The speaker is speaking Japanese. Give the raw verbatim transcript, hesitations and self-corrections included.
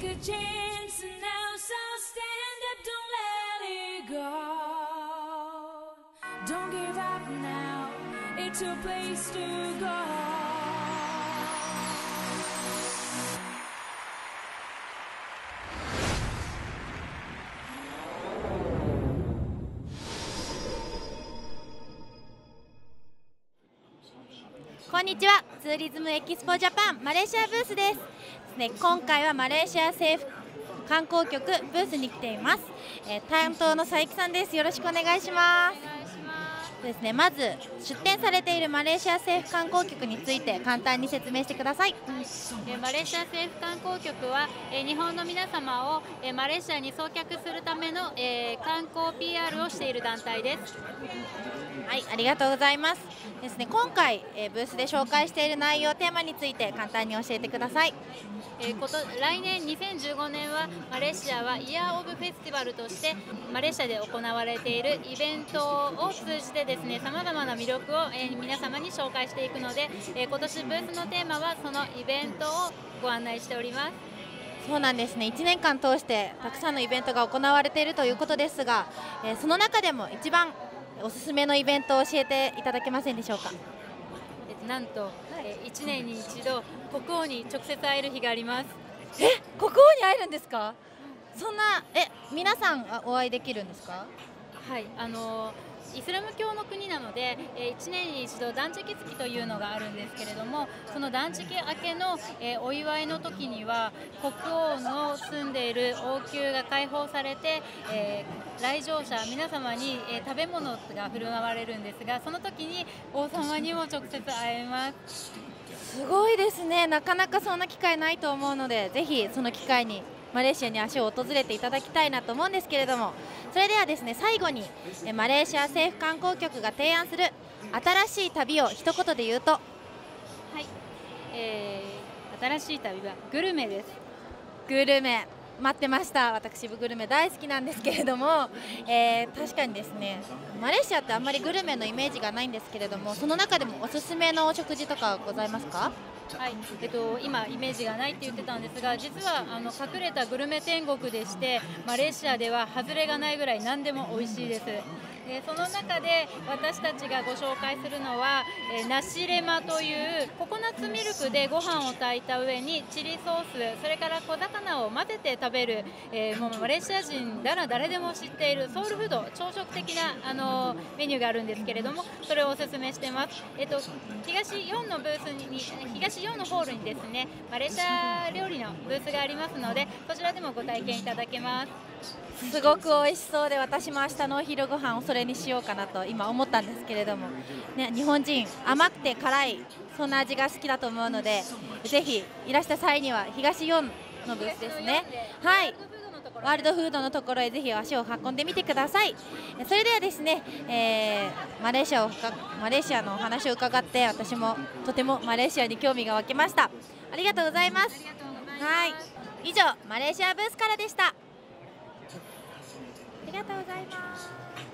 take a chance now, so stand up, don't let it go. Don't give up now, it's a place to go. こんにちは。ツーリズムエキスポジャパンマレーシアブースです。ね、今回はマレーシア政府観光局ブースに来ています。えー、担当の佐伯さんです。よろしくお願いします。ですね、まず出展されているマレーシア政府観光局について簡単に説明してください。 えー、マレーシア政府観光局は、えー、日本の皆様を、えー、マレーシアに送客するための、えー、観光 ピーアール をしている団体です。 はい、ありがとうございます。ですね、今回、えー、ブースで紹介している内容テーマについて簡単に教えてください。 えー、こと来年にせんじゅうごねんはマレーシアはイヤーオブフェスティバルとしてマレーシアで行われているイベントを通じてですね、さまざまな魅力を、えー、皆様に紹介していくので、えー、今年ブースのテーマはそのイベントをご案内しております。 そうなんですね、いちねんかん通してたくさんのイベントが行われているということですが、えー、その中でも一番おすすめのイベントを教えていただけませんでしょうか。 なんと、えー、いちねんに一度国王に直接会える日があります。 え、国王に会えるんですか。そんな、え、皆さんお会いできるんですか。 はい、あのーイスラム教の国なので、えー、いちねんに一度断食月というのがあるんですけれども、その断食明けの、えー、お祝いの時には国王の住んでいる王宮が開放されて、えー、来場者皆様に、えー、食べ物が振る舞われるんですが、その時に王様にも直接会えます。 すごいですね。なかなかそんな機会ないと思うので、ぜひその機会にマレーシアに足を訪れていただきたいなと思うんですけれども、それではですね、最後にマレーシア政府観光局が提案する新しい旅を一言で言うと。はい、 えー、新しい旅はグルメです。 グルメ待ってました。私グルメ大好きなんですけれども、えー、確かにですね、マレーシアってあんまりグルメのイメージがないんですけれども、その中でもおすすめのお食事とかございますか。 はい、えっと、今イメージがないって言ってたんですが、実はあの隠れたグルメ天国でして、マレーシアでは外れがないぐらい何でも美味しいです。でその中で私たちがご紹介するのは、えー、ナシレマというココナッツミルクでご飯を炊いた上にチリソース、それから小魚を混ぜて食べる、えー、もうマレーシア人なら誰でも知っているソウルフード、朝食的なあのメニューがあるんですけれども、それをおすすめしてます。えっと、東よんのブースに東よんのホールにですね、マレーシア料理のブースがありますので、そちらでもご体験いただけます。 すごく美味しそうで、私も明日のお昼ご飯をそれにしようかなと今思ったんですけれども、ね、日本人甘くて辛いそんな味が好きだと思うので、ぜひいらした際には東よんのブースですね、はい、ワールドフードのところへぜひ足を運んでみてください。それではですね、えー、マレーシアをマレーシアのお話を伺って私もとてもマレーシアに興味が湧きました。ありがとうございます。はい、以上マレーシアブースからでした。ありがとうございます。